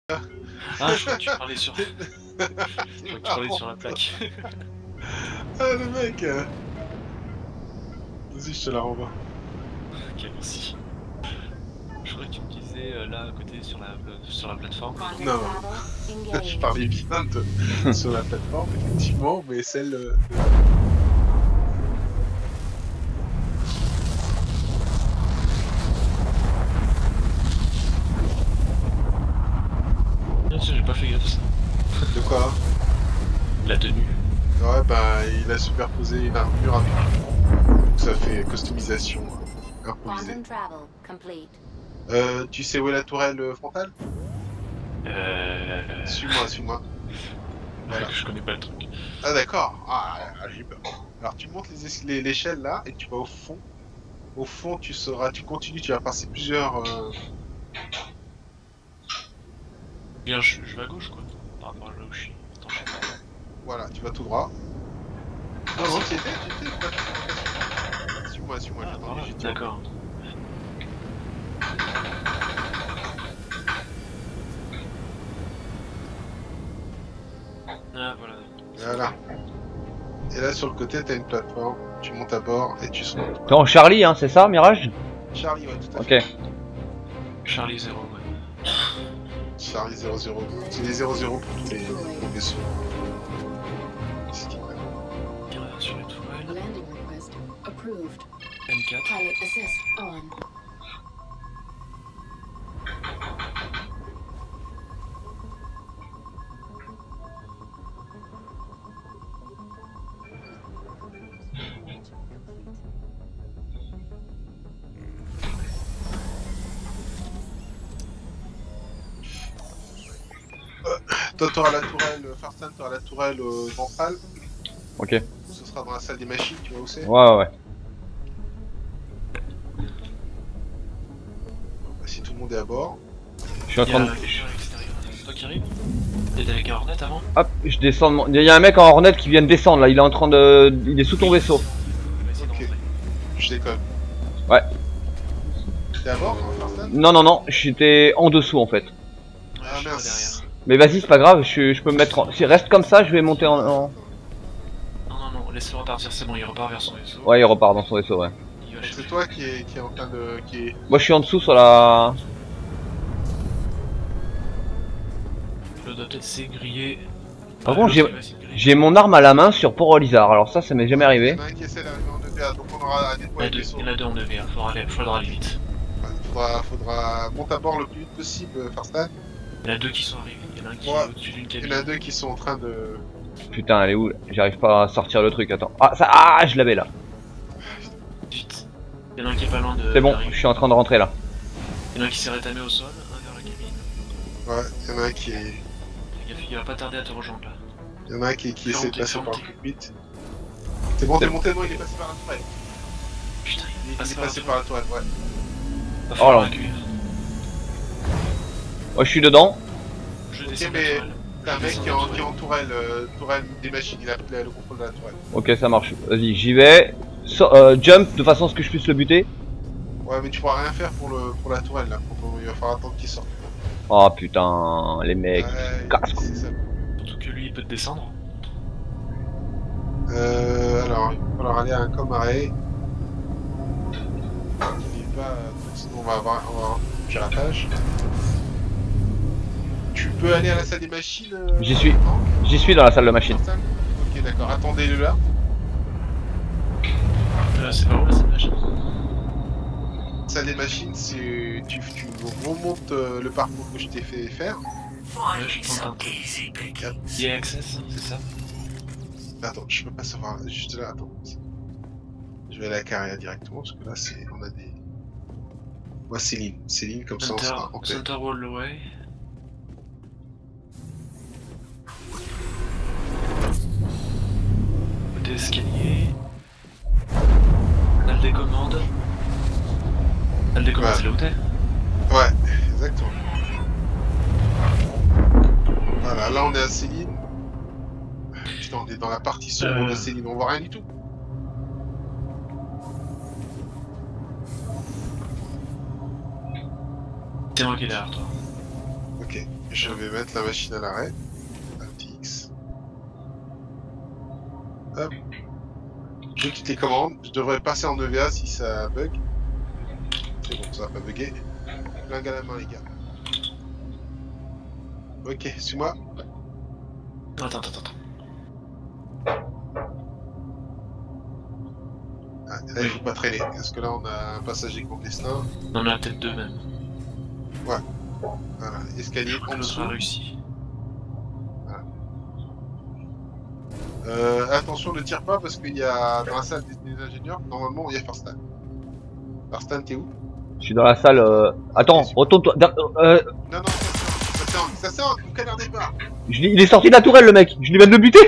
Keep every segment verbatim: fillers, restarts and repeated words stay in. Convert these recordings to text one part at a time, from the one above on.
Ah, je crois que tu parlais sur... je crois que tu parlais sur la plaque. Ah le mec euh... Vas-y, je te la renvoie. Ok, merci. Je crois que tu me disais euh, là à côté sur la, euh, sur la plateforme. Non, non. Je parlais bien de... sur la plateforme, effectivement, mais celle... Euh... Bien sûr, j'ai pas fait gaffe ça. De quoi? La tenue. Ouais, bah il a superposé une armure avec lui. Donc ça fait customisation euh, improvisée. Euh, tu sais où est la tourelle euh, frontale? Euh... Suis-moi, suis-moi. Voilà. Je connais pas le truc. Ah d'accord, ah, j'ai peur. Alors tu montes l'échelle là et tu vas au fond. Au fond tu seras, tu continues, tu vas passer plusieurs... Euh... Bien, je, je vais à gauche quoi, par rapport à là où je suis. Attends, je sais pas. Voilà, tu vas tout droit. Non, non, tu étais, tu étais. Suis-moi, suis-moi, Ah, j'ai voilà, entendu. d'accord. Ah, voilà. Voilà. Et là, sur le côté, t'as une plateforme. Tu montes à bord et tu sautes. T'es en Charlie, hein, c'est ça, Mirage? Charlie, ouais, tout à fait. Ok. Charlie zéro, ouais. Charlie zéro zéro. C'est les zéro zéro pour tous les, les vaisseaux. Sur les tourelles. M quatre. Toi, t'auras la tourelle, Farstan, t'auras la tourelle euh, ventrale. Ok. Ce sera dans la salle des machines, tu vois où c'est? Ouais, ouais, ouais. Bah, si tout le monde est à bord. Je suis en train de... C'est toi qui arrive? T'étais avec un Hornet avant? Hop, je descends de mon... Il y a un mec en Hornet qui vient de descendre là, il est en train de... Il est sous ton vaisseau. Ok. Je déconne. Ouais. T'es à bord, Farstan? Non, non, non, j'étais en dessous en fait. Ah mince. Mais vas-y, c'est pas grave, je, je peux me mettre en... Si reste comme ça, je vais monter en... en... Non, non, non, laisse-le repartir, c'est bon, il repart vers son vaisseau. Ouais, il repart dans son vaisseau, ouais. C'est toi qui est, qui est en train de... Qui est... Moi je suis en dessous sur la... Le doit peut-être s'est grillé. Par contre, j'ai j'ai mon arme à la main sur Porolizar, alors ça, ça m'est jamais arrivé. Il y en a un qui essaie d'arriver en deux V A, donc on aura à nettoyer le vaisseau. Il y en a deux en deux V A, faudra aller, faudra aller vite. Ouais, faudra, faudra monter à bord le plus vite possible, Farstan. Il y en a deux qui sont arrivés, il y en a un qui Ouais. est au-dessus d'une cabine. Il y en a deux qui sont en train de... Putain, elle est où? J'arrive pas à sortir le truc, attends. Ah, ça... ah je l'avais là. Vite. Il y en a un qui est pas loin de... C'est bon, je suis en train de rentrer là. Il y en a un qui s'est rétamé au sol, un vers la cabine. Ouais, il y en a un qui est... Fais gaffe, il va pas tarder à te rejoindre là. Il y en a un qui, qui essaie de monter, passer fais par le monter. cockpit. C'est bon, t'es monté, non, il est passé par la tourelle. Putain, il est Il passé est par passé par la tourelle, ouais. Va Oh falloir là. l'accueillir. Moi je suis dedans. Je Ok, descends de la mais tourelle. t'as un Je mec descends qui est de la en, qui est tourelle. en tourelle, euh, tourelle des machines, il a pris le contrôle de la tourelle. Ok, ça marche. Vas-y, j'y vais. So- euh, jump de façon à ce que je puisse le buter. Ouais, mais tu pourras rien faire pour, le, pour la tourelle là, pour, il va falloir attendre qu'il sorte. Oh putain, les mecs. Ouais, casse. c'est ça. Surtout que lui il peut te descendre. Euh, alors, il va falloir aller à un comaré. Il va, sinon on va avoir, on va avoir un piratage. Tu peux aller à la salle des machines euh, J'y suis. non J'y suis dans la salle de machine. Ok, d'accord, attendez-le là. Euh, c'est par où là cette machine? Salle des machines, c'est. Tu, tu remontes euh, le parcours que je t'ai fait faire. Ouais, je suis en train de... E A Access, c'est ça? Attends, je peux pas savoir. Juste là, attends. Je vais aller à la carrière directement parce que là, c'est. On a des. Moi, Céline. Céline, comme ça, on Center, sera en paix. Center Wallway. Côté escalier. Salle des commandes. Salle des commandes, Ouais. c'est là où t'es? Ouais, exactement. Voilà, là, on est à Céline. Putain, on est dans la partie sombre Euh. de Céline, on voit rien du tout. T'es moi qui est derrière toi. Ok. Je vais mettre la machine à l'arrêt. Alt X. Hop. Je quitte les commandes. Je devrais passer en E V A si ça bug. C'est bon, ça va pas bugger. Flingue à la main, les gars. Ok, suis-moi. Attends, attends, attends. Ah, là, il faut pas traîner. Parce que là, on a un passager clandestin. On en a peut-être deux même. Voilà. Escalier en L'autre dessous. a réussi. Euh, attention, ne tire pas parce qu'il y a dans la salle des, des ingénieurs, normalement, il y a Farstan. Farstan, t'es où? Je suis dans la salle. Euh... Attends, retourne-toi. Da- Euh... Non, non, ça sert, ça sert, vous canardez pas. je l'ai- il est sorti de la tourelle, le mec. Je lui viens de le buter.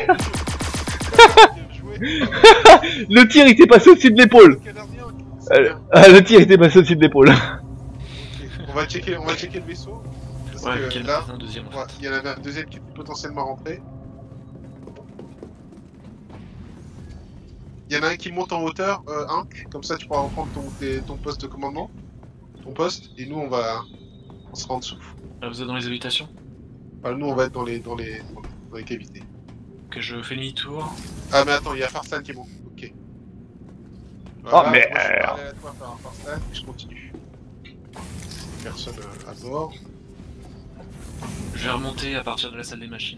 Le tir, il s'est passé au-dessus de l'épaule. Euh, ah, le tir, il s'est passé au-dessus de l'épaule. On va checker, on va checker le vaisseau. Parce Ouais, que quel là, un deuxième en ouais, fait. il y en avait un deuxième qui était potentiellement rentré. Il y en a un qui monte en hauteur, euh, Hank, comme ça tu pourras reprendre ton, tes- ton poste de commandement, ton poste, et nous on va, on sera en dessous. Là, vous êtes dans les habitations? Enfin, nous on va être dans les, dans les, dans les cavités. Que je fais demi-tour. Ah mais attends, il y a Farstan qui est bon, ok. Oh, mais- moi, je suis parallèle à toi par Farstan et je continue. Personne euh, à bord. Je vais remonter à partir de la salle des machines.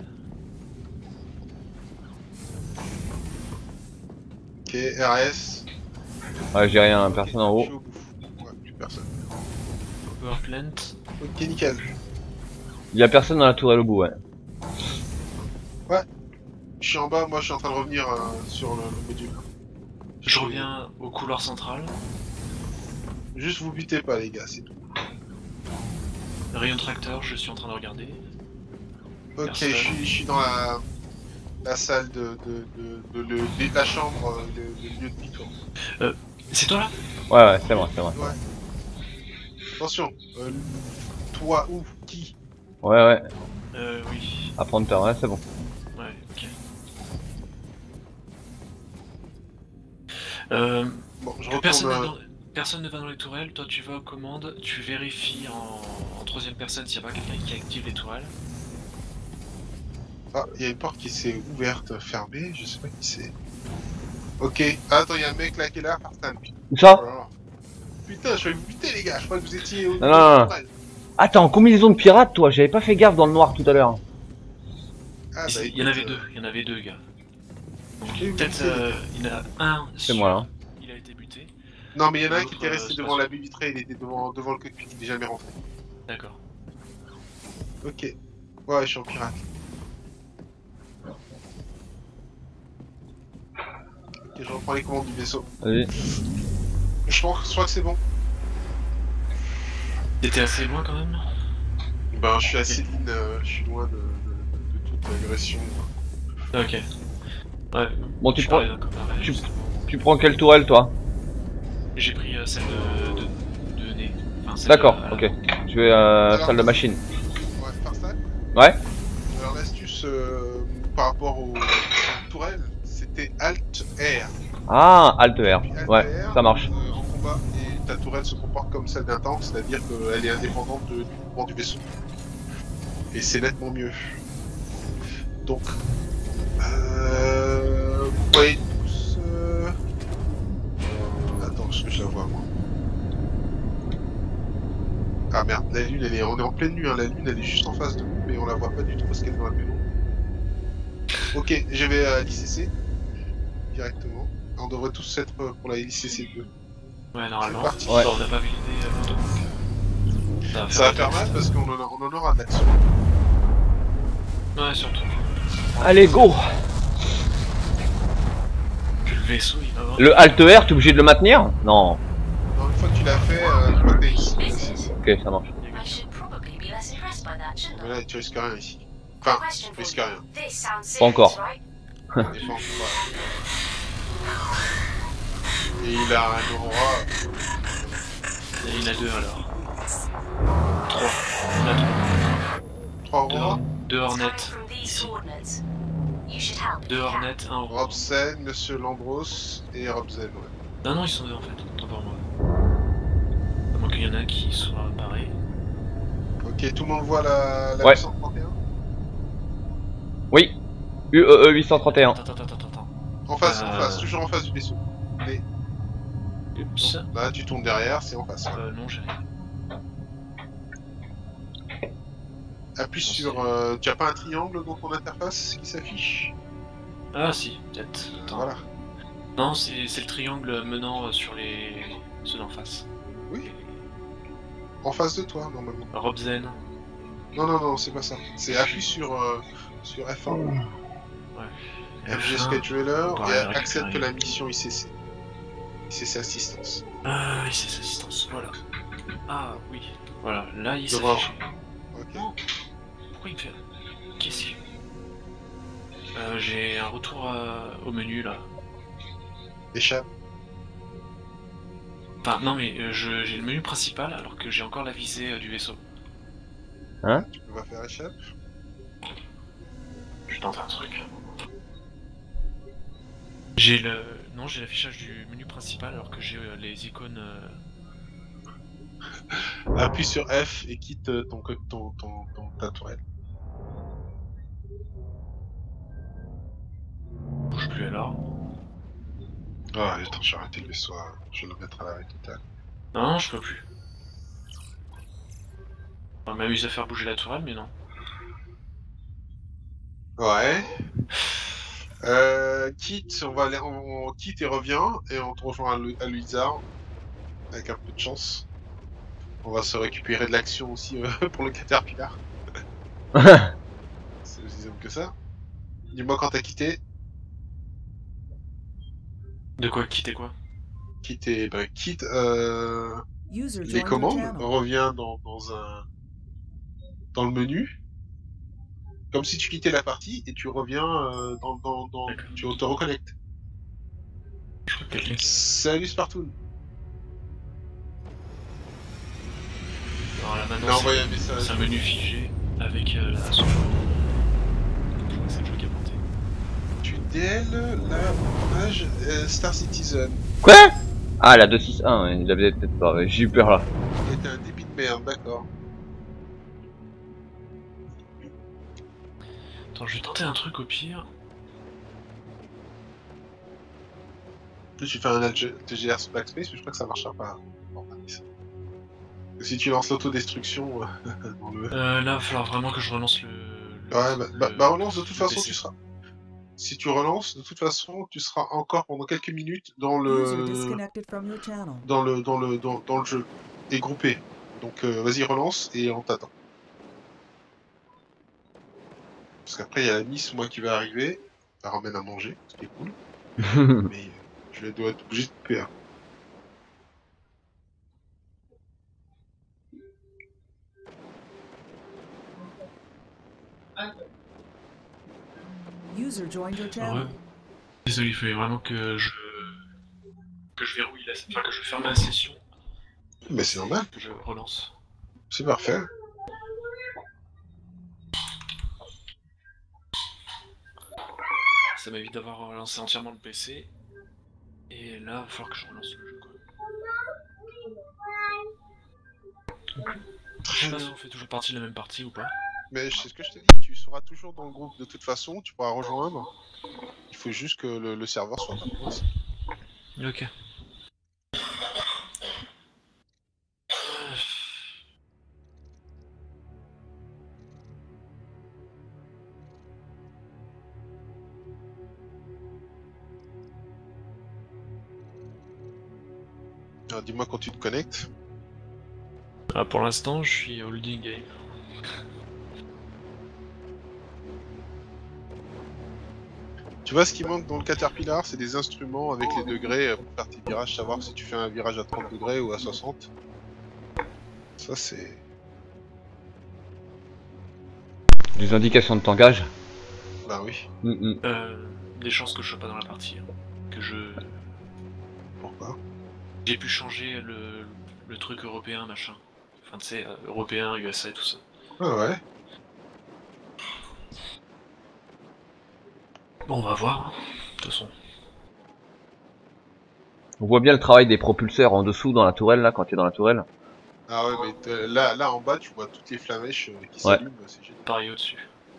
Ok, R S. Ouais, j'ai rien, Ok, personne en je haut. suis au bout. Ouais, plus personne. Power plant. Ok, nickel. Il y a personne dans la tourelle au bout, ouais. Je suis en bas, moi je suis en train de revenir euh, sur le, le module. Je reviens au couloir central. Juste vous butez pas les gars, c'est tout. Rayon tracteur, je suis en train de regarder. Ok, je Personne. suis, je suis dans la, la salle de, de, de, de, le- de la chambre, euh, le, le lieu de piquant. C'est toi là? Ouais, ouais, c'est moi, c'est moi. Ouais. Attention, euh, toi ou qui? Ouais, ouais. Euh, oui. Affronteur, ouais, c'est bon. Ouais, ok. Euh, Bon, je que retourne. personne, euh, ne dans- personne ne va dans les tourelles, toi tu vas aux commandes, tu vérifies en, en troisième personne s'il n'y a pas quelqu'un qui active les tourelles. Ah, il y a une porte qui s'est ouverte, fermée, je sais pas qui c'est. Ok, ah, attends, il y a un mec là qui est là, Farstan. Où ça? Oh là là. Putain, je vais vous buter les gars, je crois que vous étiez au. Non, non, non. Attends, combinaison de pirate, toi, j'avais pas fait gaffe dans le noir tout à l'heure. Ah, bah, il y en avait écoute, deux, il y en avait deux gars. Donc Ok, peut-être ok. euh, il y en a un. C'est sûr, moi, là. Il a été buté. Non, mais il y en a un qui L'autre, était resté euh, devant c'est la baie vitrée, il était devant, devant le cockpit, il est jamais rentré. D'accord. Ok. Ouais, je suis en pirate. Ok, je reprends les commandes du vaisseau. Vas-y. Je crois, je crois que c'est bon. T'étais assez loin quand même? Ben, je suis à Céline, euh, je suis loin de, de, de toute agression. Ok. Ouais. Bon, tu je prends, parlais d'un copain, ouais, tu- justement. tu prends quelle tourelle, toi? J'ai pris euh, celle de, de, de nez. Enfin, celle D'accord, de- ok. Je vais euh, Alors, salle de machine. Ouais, Farstan. Ouais? Alors, l'astuce euh, par rapport aux, aux tourelles, c'était Alt R. Ah, Alt R. Puis Alt Ouais, R, ça marche. euh, en combat, et ta tourelle se comporte comme celle d'un tank, c'est-à-dire qu'elle est indépendante de- du mouvement du vaisseau. Et c'est nettement mieux. Donc, euh, vous voyez tous. Euh... Attends, est-ce que je la vois moi? Ah merde, la lune, elle est, on est en pleine nuit, hein. La lune, elle est juste en face de nous, mais on la voit pas du tout parce qu'elle est dans la pénombre. Ok, je vais à l'I C C directement. On devrait tous être pour la I C C deux. Ouais, normalement. C'est parti. Ouais. Bon, on n'a pas validé euh, donc. euh, Ça va Ça va faire faire mal parce qu'on en, a- on en aura de l'action. Ouais, surtout. Allez, go! Que le vaisseau il va avoir. Le Alt R, t'es obligé de le maintenir? Non. Non, une fois que tu l'as fait, euh, tu vois que t'es ici. Ok, ça marche. I should probably be less impressed by that, shouldn't Mais I? là, tu risques rien ici. Enfin, Question tu for risques you. rien. This sounds Pas encore. serious, right? Défense, voilà. Et il a un aurora. Et il y en a deux alors. Trois. Il y en a Trois deux. auroras. Deux, deux Coming Hornets. from these Ici. coordinates. You should help if Deux you can. Hornets, un Aurora. Robsen, Monsieur Lambros et Robsen, ouais. Non, non, ils sont deux en fait. Autant pour moi. À moins qu'il y en a un qui soit pareil. Ok. Ok, tout le monde voit la, la Ouais. huit cent trente et un. Oui. U E E huit cent trente et un. Attends, attends, attends, attends. En face, en Euh. face, toujours en face du vaisseau. Mais Oups. non, là, tu tournes derrière, c'est en face. Euh, non, j'ai rien. Appuie Non, sur. c'est- Euh, tu as pas un triangle dans ton interface qui s'affiche? Ah, si, peut-être. Attends. Voilà. Non, c'est c'est le triangle menant euh, sur les. ceux d'en face. Oui. En face de toi, normalement. Robzen. Non, non, non, c'est pas ça. C'est appuie sur, euh, sur F un. Ouais. F G F un. Scheduler On va et rien accepte récupérer. la mission I C C. I C C Assistance. Ah, oui, c'est assistance, voilà. Ah, oui. Voilà, là, il Devant. s'affiche. Ok. Non. Pourquoi il me fait. Qu'est-ce que. Euh, j'ai un retour à- au menu là. Échappe. Enfin, non, mais euh, je- j'ai le menu principal alors que j'ai encore la visée euh, du vaisseau. Tu peux pas faire échappe. Je tente un truc. J'ai le. Non, j'ai l'affichage du menu principal alors que j'ai euh, les icônes. euh, Appuie sur F et quitte euh, ton, co- ton, ton, ton, ta tourelle. Bouge plus alors. Ah, attends, je vais arrêter le vaisseau. hein. Je vais le mettre à l'arrêt total. Non, non, je peux plus. On m'amuse à faire bouger la tourelle, mais non. Ouais. Euh, quitte, on va aller, on, on quitte et revient, et on te rejoint à, Lu- à Luizar, avec un peu de chance. On va se récupérer de l'action aussi euh, pour le Caterpillar. C'est aussi simple que ça. Dis-moi quand t'as quitté. De quoi quitter quoi? Quitte, et, bah, quitte euh, User les joined your commandes, channel. reviens dans, dans un dans le menu, comme si tu quittais la partie et tu reviens euh, dans, dans, dans D'accord. tu te reconnectes. Je crois que quelqu'un qui. Salut Spartoon. Alors là Il maintenant, a c'est envoyé un message. c'est un menu figé avec euh, la sauvegarde. Je crois que c'est le jeu qui a planté. Tu D L la page euh, Star Citizen. Quoi? Ah, la deux six un, ouais, il avait peut-être pas, ouais, j'ai eu peur là. Qui était un débit de merde, d'accord. Attends, je vais tenter un truc au pire. Plus tu fais un T G R sur Backspace, mais je crois que ça marchera pas. Bon, si tu lances l'autodestruction euh, dans le. Euh, là, il va falloir vraiment que je relance le. le- Ouais, bah, bah, le- bah relance de toute le façon, P C. tu seras. Si tu relances, de toute façon, tu seras encore pendant quelques minutes dans User le disconnected from your channel. dans le dans le dans, dans le jeu et groupé. Donc euh, vas-y relance et on t'attend. Parce qu'après il y a la Miss moi qui va arriver, elle ramène à manger, ce qui est cool. Mais euh, je dois être obligé de couper. Hein. User joined your channel. Ouais. Désolé, il fallait vraiment que je. que je verrouille la. Enfin, que je ferme la session. Mais c'est normal, Que je relance. c'est parfait. Ça m'évite d'avoir relancé entièrement le P C. Et là, il va falloir que je relance le jeu, quoi. Je sais pas si on fait toujours partie de la même partie ou pas. Mais c'est ce que je te dis, tu seras toujours dans le groupe de toute façon, tu pourras rejoindre. Il faut juste que le, le serveur soit pas coincé. Ok. Alors dis-moi quand tu te connectes. Ah, pour l'instant, je suis holding game. Tu vois ce qui manque dans le Caterpillar, c'est des instruments avec les degrés euh, pour faire tes virages, savoir si tu fais un virage à trente degrés ou à soixante. Ça c'est... Des indications de tangage. Bah oui. Mm -mm. Euh, des chances que je sois pas dans la partie. hein. Que je. Pourquoi? J'ai pu changer le, le truc européen, machin. Enfin, tu sais, euh, européen, U S A et tout ça. Ah ouais. Bon, on va voir. hein. De toute façon. On voit bien le travail des propulseurs en dessous dans la tourelle là, quand tu es dans la tourelle. Ah ouais, mais t'es- là, là en bas, tu vois toutes les flamèches euh, qui Ouais. s'allument, c'est génial. Pareil au-dessus.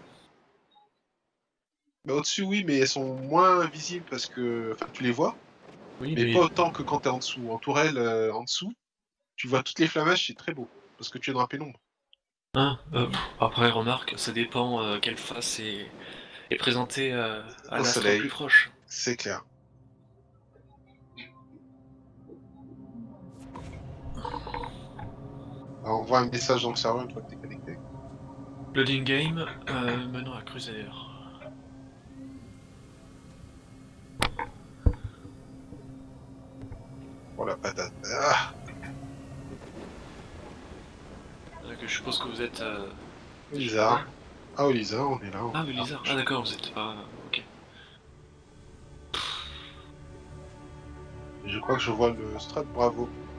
Bah, au-dessus, oui, mais elles sont moins visibles parce que. Enfin, tu les vois, Oui, mais mais. pas autant que quand t'es en dessous. En tourelle, euh, en dessous, tu vois toutes les flamèches, c'est très beau. Parce que tu es dans la pénombre. Hein, euh, pff, après, remarque, ça dépend euh, quelle face est, est présentée euh, à Au l'astre le soleil, plus proche. c'est clair. Alors, on voit un message dans le serveur une fois que t'es connecté. Loading game, euh, menant à Crusader. Oh la patate. Ah, Donc, je suppose que vous êtes. Euh... Lisa. Ah, oui, Lisa, on est là. on Ah, est mais là. Lisa. Ah, d'accord, vous êtes pas. Ok. Je crois que je vois le strat, bravo.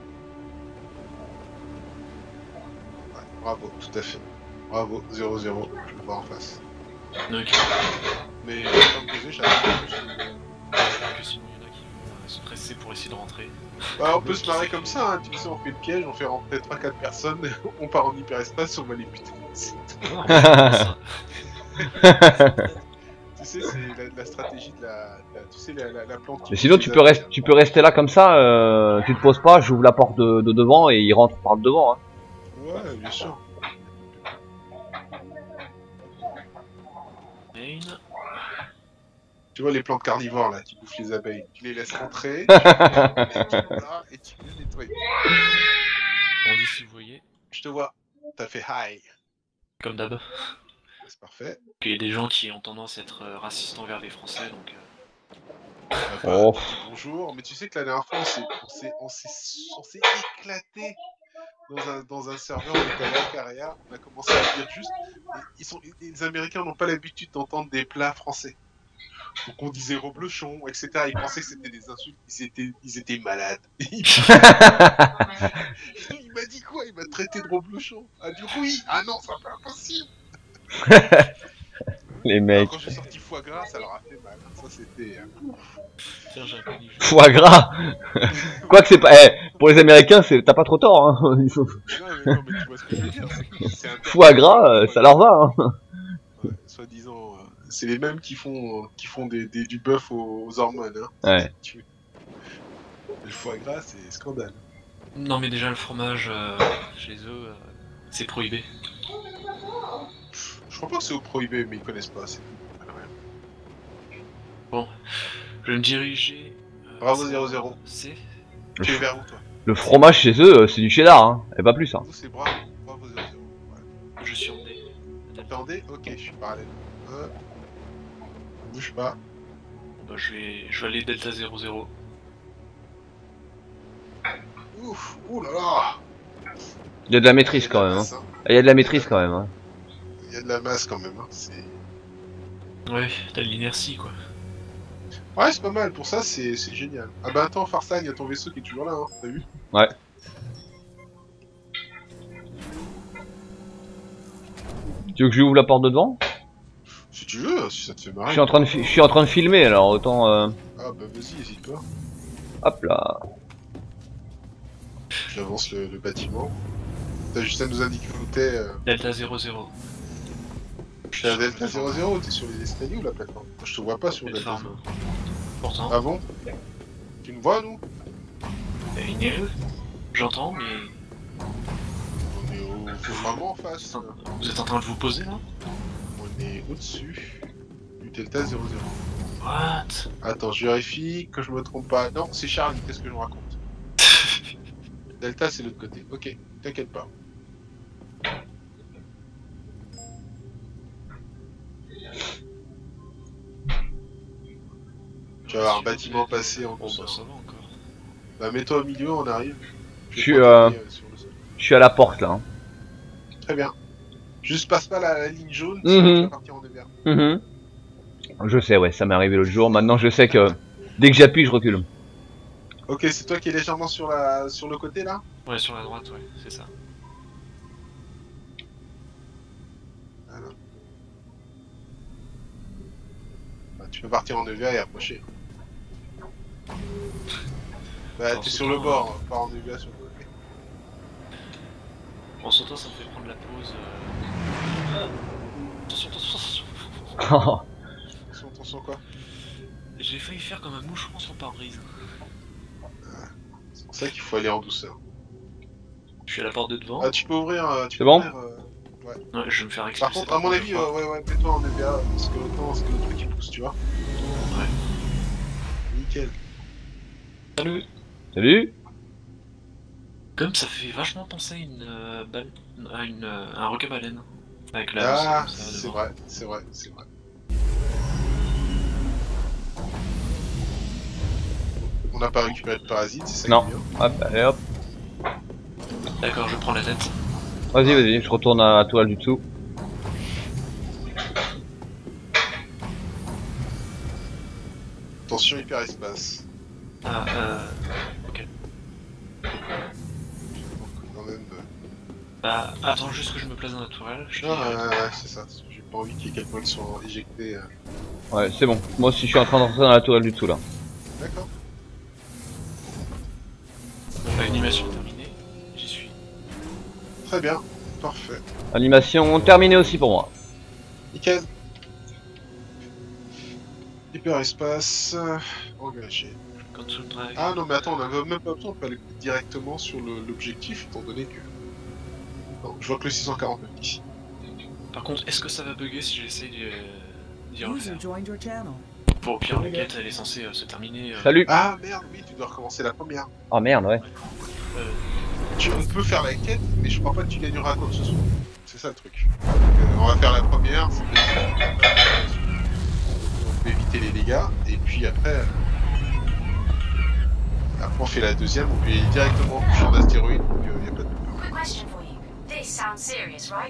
Ouais, bravo, tout à fait. Bravo, zéro zéro, je le vois en face. Ok. Mais je vais pas me poser, j'arrive juste. Que sinon, il y en a qui vont euh, se presser pour essayer de rentrer. Bah, on peut se marrer comme ça, hein. Tu sais, on fait le piège, on fait rentrer trois quatre personnes, on part en hyperespace, on va les buter. C'est tout. Ah, Tu sais, c'est la, la stratégie de la, de la- tu sais, la, la, la plante. qui Mais sinon, pousse tu les peux, abeilles, rester, tu peux rester là comme ça, euh, tu te poses pas, j'ouvre la porte de, de devant et il rentre par le devant. Hein. hein. Ouais, bien sûr. main. Tu vois les plantes carnivores là, qui bouffent les abeilles. Tu les laisses rentrer, tu les là, et tu les nettoies. On dit si vous voyez, Je te vois. T'as fait hi. comme d'hab. C'est parfait. Qu'il y a des gens qui ont tendance à être euh, racistes envers les Français, donc. euh, Bah, bah, Oh. on dit bonjour. Mais tu sais que la dernière fois, on s'est, on s'est, on s'est, on s'est éclaté dans un, dans un serveur. On était à la carrière. On a commencé à dire juste. et Ils sont, les Américains n'ont pas l'habitude d'entendre des plats français. Donc on disait reblochon, et cetera. Ils pensaient que c'était des insultes. Ils étaient, ils étaient malades. Il m'a dit quoi? Il m'a traité de reblochon. Ah, du oui. Ah non, c'est pas impossible. Les Alors, mecs. quand j'ai sorti foie gras, ça leur a fait mal. Ça, c'était. euh, Tiens, j'ai un connu. Foie gras. Quoique c'est pas, eh, pour les Américains, c'est, t'as pas trop tort. Hein. Ils sont... Non, mais, non, mais tu vois ce que je veux dire. C'est que c'est un Foie gras, euh, ça leur va. Hein. Ouais, soi-disant, euh, c'est les mêmes qui font, euh, qui font des, des, du bœuf aux, aux hormones. Hein. Ouais. Tu- Le foie gras, c'est scandale. Non, mais déjà, le fromage euh, chez eux, euh, c'est prohibé. Je crois pas que c'est au prohibé, mais ils connaissent pas. C'est tout. Bon, je vais me diriger. euh, Bravo, c'est- zéro zéro. C'est. Tu es vers où, toi? Le fromage chez eux, euh, c'est du cheddar, hein. Et pas plus. Hein. Nous, c'est bravo. Bravo, zéro zéro. Ouais. Je suis en D. Attendez, ok, je suis parallèle. Euh... Bouge pas. Bon, bah, je vais, je vais aller Delta zéro zéro. Ouf, ouh là là. Il y a de la maîtrise quand même. Hein. Masse, hein. Il y a de la maîtrise quand même. Hein. Il y a de la masse quand même. Hein. C'est... Ouais, t'as de l'inertie, quoi. Ouais, c'est pas mal. Pour ça, c'est, c'est génial. Ah bah attends, Farsan, il y a ton vaisseau qui est toujours là. Hein. T'as vu? Ouais. Tu veux que je lui ouvre la porte de devant? Si tu veux, si ça te fait marrer. Je suis en train de, fi- je suis en train de filmer, alors autant. Euh... Ah bah vas-y, hésite pas. Hop là. J'avance le, le bâtiment. T'as juste à nous indiquer où t'es. Euh... Delta zéro zéro. T'es à Delta zéro zéro, t'es sur les escaliers ou la plateforme? Je te vois pas sur Delta Plateforme. zéro. Pourtant, Ah bon? Tu me vois, nous? euh, il est- j'entends, mais On est au... vraiment en face. vous là. êtes en- vous êtes en train de vous poser là? On est au-dessus du Delta zéro zéro. What? Attends, je vérifie que je me trompe pas. Non, c'est Charlie, qu'est-ce que je me raconte? Delta, c'est l'autre côté. Ok, t'inquiète pas. Tu vas voir un bâtiment passer en Bon, gros. bah, ça va encore. Bah, mets-toi au milieu, on arrive. Je suis, vais euh, t'envoyer, sur le sol. Je suis à la porte là. Hein. Très bien. Juste passe pas la, la ligne jaune, Mhm. sinon tu vas partir en dévers. Mhm. Je sais, ouais, ça m'est arrivé l'autre jour. Maintenant, je sais que dès que j'appuie, je recule. Ok, c'est toi qui es légèrement sur, la, sur le côté là? Ouais, sur la droite, ouais, c'est ça. Voilà. Bah, tu peux partir en dévers et approcher. Bah, Alors, t'es c'est sur le pas- bord, pas en dévers sur le côté. En sautant, ça me fait prendre la pause. Euh... Attention, attention, attention. Attention, attention quoi. J'ai failli faire comme un moucheron sur le pare-brise. C'est pour ça qu'il faut aller en douceur. Je suis à la porte de devant. Ah, tu peux ouvrir. Euh, tu C'est peux bon ouvrir, euh... Ouais. Ouais, je vais me faire Par expulser. contre, à mon avis, euh, ouais, ouais, mets-toi en E B A, parce que autant, c'est que le truc il pousse, tu vois. Ouais. Nickel. Salut. Salut. Comme ça fait vachement penser à une euh, balle, à une, euh, un requin baleine. Avec la. Ah, comme ça, c'est devant. vrai, c'est vrai, c'est vrai. On n'a pas récupéré de parasites, c'est ça Non. qui est bien. Hop, allez hop. D'accord, je prends la tête. Vas-y, vas-y, je retourne à la toile du dessous. Attention, hyperespace. Ah, euh. Ok. Quand même. euh, Bah, attends juste que je me place dans la tourelle. Je Ah, suis- ouais, ouais, c'est ça. J'ai pas envie qu'il y ait quelqu'un qui soit éjecté. euh. Ouais, c'est bon. Moi aussi, je suis en train d'entrer dans la toile du dessous là. D'accord. Animation terminée. J'y suis. Très bien. Parfait. Animation terminée aussi pour moi. Nickel. Hyperespace. Euh, engagé. Control drive. Ah non, mais attends, on avait même pas besoin, on peut aller directement sur le- l'objectif, étant donné que. Non, je vois que le six cent quarante-neuf ici. Par contre, est-ce que ça va bugger si j'essaye d'y d'y User refaire? joined your channel. Bon, au pire, la quête elle est censée euh, se terminer. euh, Salut. Ah merde, oui, tu dois recommencer la première. Oh merde, ouais. euh, Tu, on peut faire la quête, mais je crois pas que tu gagneras quoi que ce soit. C'est ça le truc. Donc, euh, on va faire la première, c'est on peut éviter les dégâts, et puis après. euh, Après on fait la deuxième, on peut y aller directement au champ d'astéroïdes, donc il n'y a pas de. Quick question for you. This sounds serious, right?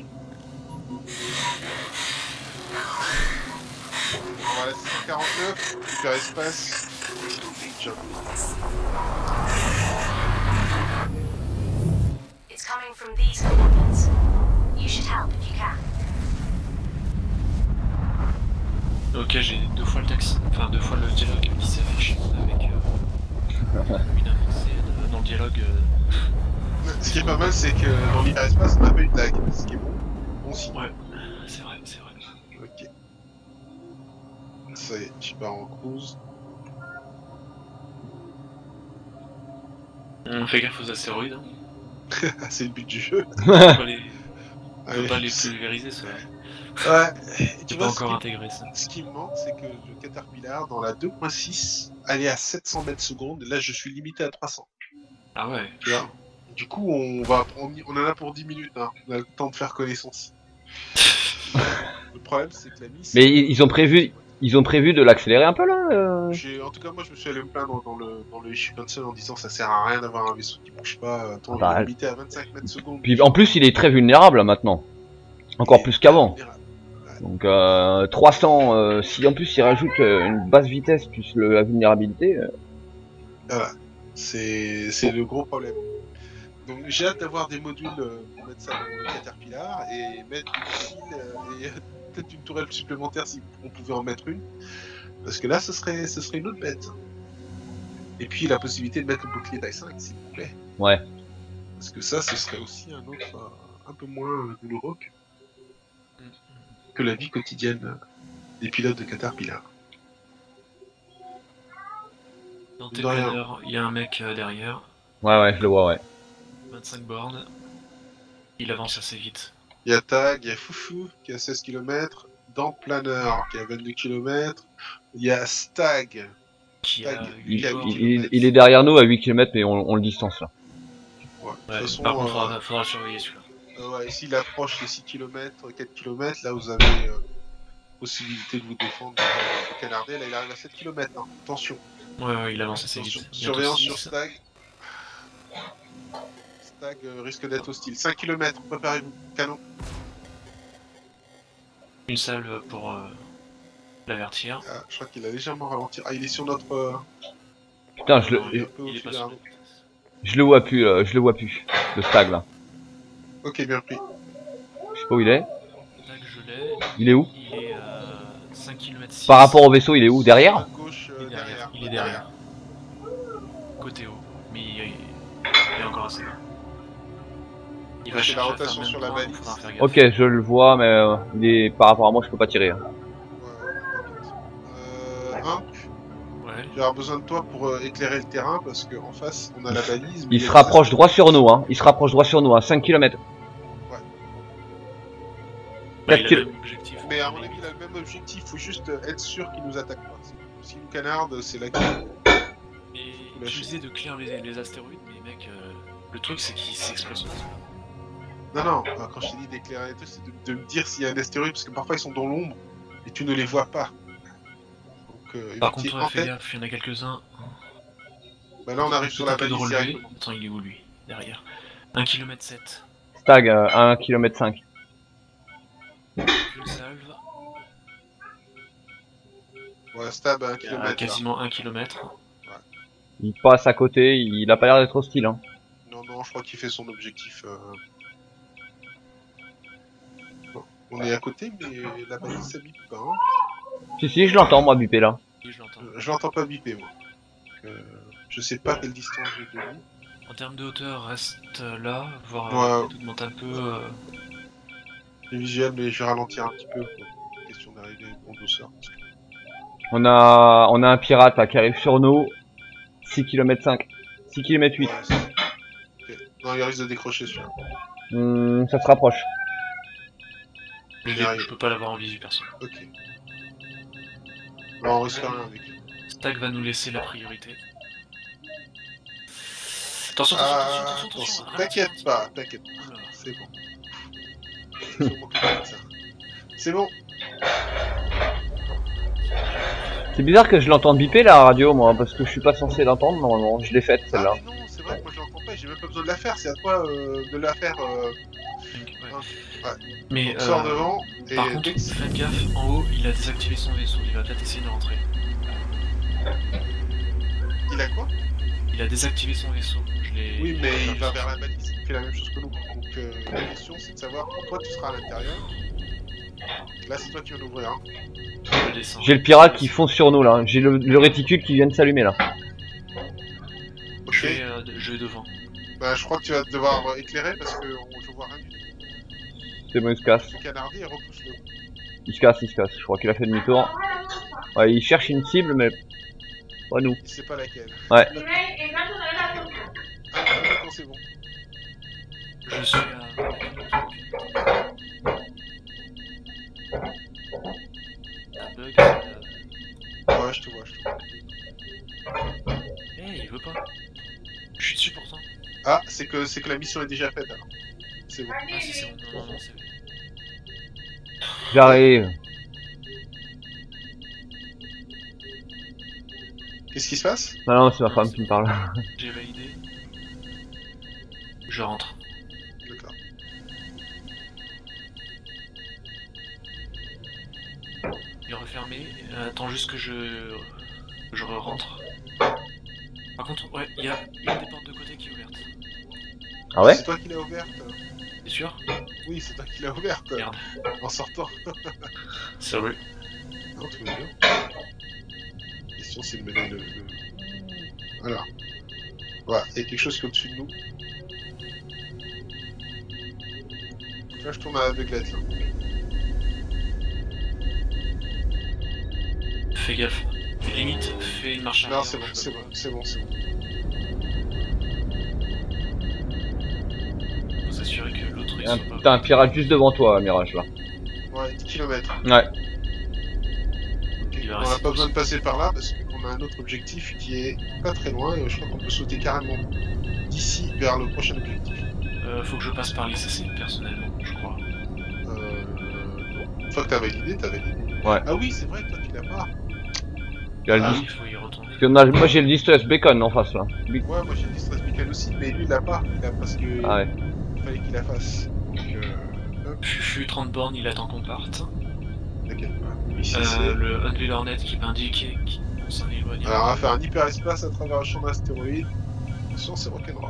Voilà, six cent quarante-neuf, hyperespace. Jump. It's coming from these coordinates. You should help if you can. Ok, j'ai deux fois le taxi, enfin deux fois le dialogue qui s'affiche avec euh, une avancée euh, dans le dialogue. euh, Ce qui est pas mal, c'est que dans l'hyperespace, on n'a pas eu de lag, ce qui est bon. Bon signe. Ouais, c'est vrai, c'est vrai. Ok. Ça y est, je pars en cruise. On fait gaffe aux astéroïdes. Hein. C'est le but du jeu. On peut pas les, on peut Allez, pas les c'est- pulvériser, ça. Ouais. Et tu C'est vois, pas ce encore qui, intégré, ça. ce qui me manque, c'est que le Caterpillar, dans la deux point six, allait à sept cents mètres secondes, et là je suis limité à trois cents. Ah ouais. Tu vois. Du coup, on va, on, y- on en a pour dix minutes, hein. On a le temps de faire connaissance. Le problème, c'est que la mise. Mais ils, ils ont prévu, ils ont prévu de l'accélérer un peu là. euh. J'ai- En tout cas, moi, je me suis allé me plaindre dans le, dans le issue console en disant ça sert à rien d'avoir un vaisseau qui bouge pas. Attends, Ah bah, il est limité à vingt-cinq mètres secondes. Puis en plus, il est très vulnérable là, maintenant. Encore Et- plus qu'avant. vulnérable. Donc euh, trois cents, euh, si en plus il rajoute euh, une basse vitesse plus le- la vulnérabilité. euh, Voilà. C'est c'est le gros problème. Donc j'ai hâte d'avoir des modules euh, pour mettre ça dans le Caterpillar et mettre une file euh, et peut-être une tourelle supplémentaire si on pouvait en mettre une. Parce que là, ce serait, ce serait une autre bête. Et puis la possibilité de mettre le bouclier taille cinq, s'il vous plaît. Ouais. Parce que ça, ce serait aussi un autre, euh, un peu moins euh, douloureux que, que la vie quotidienne euh, des pilotes de Caterpillar. Dans tes De rien. planeurs, il y a un mec euh, derrière, Ouais, ouais, je le vois, ouais. vingt-cinq bornes. Il avance assez vite. Il y a Tag, il y a Foufou qui a seize kilomètres, dans Planeur qui a vingt-deux kilomètres, il y a Stag. Qui a Tag. huit Il, bornes. il- il- il est derrière nous à huit kilomètres, mais on, on le distance là. Ouais, de Ouais, toute façon, par contre, euh, faudra, faudra surveiller celui-là. euh, ouais, s'il approche les six kilomètres, quatre kilomètres, là vous avez euh, possibilité de vous défendre euh, de canarder. Là il arrive à sept kilomètres, hein. Attention. Ouais, ouais, il avance assez Attention. vite. Bientôt Surveillance six. sur Stag. Stag euh, risque d'être hostile. cinq kilomètres, préparez-vous. Canon. Une salle pour euh, l'avertir. Ah, je crois qu'il a légèrement ralenti. Ah, il est sur notre. Euh... Putain, je le, Non, il est il, un peu il est au-dessus pas d'un sur arbre. la vitesse. je le vois plus, euh, je le vois plus. Le stag là. Ok, bien pris. Je sais pas où il est. Là que je l'ai, Il est où? il est à cinq kilomètres six. Par rapport au vaisseau, il est où? Derrière? À gauche, Il euh, est derrière. derrière. Il est derrière. Côté haut. Mais il, il est encore assez loin. Il je fais la chercher à rotation faire sur même la point, balise. faudra faire gaffe. Ok, je le vois, mais euh, il est... par rapport à moi, je peux pas tirer. Hein. Ouais, ouais, t'inquiète. Euh, Imp, Ouais. je vais avoir besoin de toi pour euh, éclairer le terrain parce qu'en face, on a la balise. mais Il y a se des rapproche droit sur astéroïdes. nous, hein. Il se rapproche droit sur nous, à cinq kilomètres. Bah, quatre il a kilo- le même objectif. Mais à mon avis, il a le même objectif, faut juste euh, être sûr qu'il nous attaque pas. S'il nous canarde, c'est là qu'il faut. Et Faut tu lâcher. disais de clear les, les astéroïdes, mais mec, euh, le truc c'est qu'ils s'explosent. Non, non, euh, quand je t'ai dit d'éclairer les trucs, c'est de, de me dire s'il y a un astéroïde, parce que parfois ils sont dans l'ombre et tu ne les vois pas. Donc, euh, Par vu qu'il est contre, en fais tête, gaffe, il y en a quelques-uns. bah là on arrive sur la Peut-être balise de relever. directement. Attends, il est où lui? Derrière. un kilomètre sept. Stag, euh, à un kilomètre cinq. Une salve. Ouais, stab à un À kilomètre. quasiment un kilomètre. Il passe à côté, il a pas l'air d'être hostile. Hein. Non, non, je crois qu'il fait son objectif. euh. Bon, on est à côté, mais la balise ça bip pas. Hein. Si, si, je l'entends, moi, biper là. Oui, je l'entends. Je, je l'entends pas biper, moi. Donc, euh, je sais pas quelle distance j'ai de lui. En termes de hauteur, reste là, voir Ouais. euh, tout monte un peu. euh, C'est visuel, mais je vais ralentir un petit peu. Quoi. Question d'arriver en douceur. Parce que... On a, on a un pirate là, qui arrive sur nous. six kilomètres cinq. six kilomètres huit. Ouais, c'est- ok. Non, il risque de décrocher celui-là. Hmm, ça se rapproche. Je, On y l'ai- arrive. je peux pas l'avoir en visu perso. Ok. Bon, on risque rien avec lui. Stack va nous laisser la priorité. Attention, attention, Ah, attention, attention, attention. ralentis, t'inquiète ralentis. pas, t'inquiète pas. Oula. C'est bon. Je m'occupe de ça. C'est bon. C'est bizarre que je l'entende biper la radio, moi, parce que je suis pas censé l'entendre normalement. Je l'ai faite Ah, celle-là. mais non, c'est vrai que moi je l'entends pas et j'ai même pas besoin de la faire. C'est à toi euh, de la faire. Euh, Ouais. Ouais. Mais on sort euh, devant. Et par contre, dès que- faites gaffe, en haut, il a désactivé son vaisseau. Il va peut-être essayer de rentrer. il a quoi Il a désactivé son vaisseau. Je l'ai. Oui, mais il va vers la balise. Il fait la même chose que nous. Donc euh, la question c'est de savoir. Toi tu seras à l'intérieur. Là c'est toi qui vas l'ouvrir. Hein. Je descends. J'ai le pirate qui fonce sur nous là. J'ai le, le réticule qui vient de s'allumer là. Ok. Je vais, euh, je vais devant. Bah je crois que tu vas devoir euh, éclairer parce que on- je vois rien du tout. C'est bon, il se casse. Le canardier et repousse-le. Il se casse, il se casse. Je crois qu'il a fait demi-tour. Ouais, il cherche une cible, mais pas nous. Il sait pas laquelle. Ouais. Ah, quand c'est bon. Je suis à. Un bug. euh, Ouais, je te vois, je te vois. Eh, il veut pas. Je suis dessus pourtant. Ah, c'est que c'est que la mission est déjà faite alors. C'est bon. Ah si, c'est bon. Non, non, non, c'est bon. J'arrive. Qu'est-ce qui se passe? Non, non, c'est ma femme qui me parle. J'ai validé. Je rentre. D'accord. Il est refermé. Euh, attends juste que je. que je rentre. Par contre, ouais, il y a une des portes de côté qui est ouverte. Ah ouais? C'est toi qui l'as ouverte? T'es sûr? Oui, c'est toi qui l'as ouverte. Merde. En sortant. C'est vrai. Non, tout va bien. La question c'est de mener le. le... Voilà. Voilà, il y a quelque chose qui est au-dessus de nous. Donc là, je tourne à l'aveuglette. Là. Fais gaffe. Limite, fais une marche arrière. Non, c'est bon, c'est bon, c'est bon, c'est bon. Faut s'assurer que l'autre il Un, soit pas. T'as un pirate juste devant toi, Mirage là. Ouais, dix kilomètres. Ouais. Ok, Il va on n'a rester pas besoin de poussé. passer par là parce qu'on a un autre objectif qui est pas très loin et je crois qu'on peut sauter carrément d'ici vers le prochain objectif. Euh, faut que je passe par l'I C C personnellement, je crois. Euh. Non. Une fois que t'as validé, t'as validé. Ouais. Ah oui, c'est vrai que toi tu l'as pas. Il y a le Ah dis- oui, il faut y retourner. Parce qu'on a- moi j'ai le distress beacon en face là. Lui- Ouais, moi j'ai le distress beacon aussi, mais lui il l'a pas. Il a parce que Ah ouais. il fallait qu'il la fasse. Donc, euh. Hop, Fufu trente bornes, il attend qu'on parte. t'inquiète pas. Ici Euh, c'est. le Unveil Hornet qui m'a indiqué qu'on s'en éloigne. Alors on va faire un hyperespace à travers le champ d'astéroïdes. Attention, c'est rock'n'roll.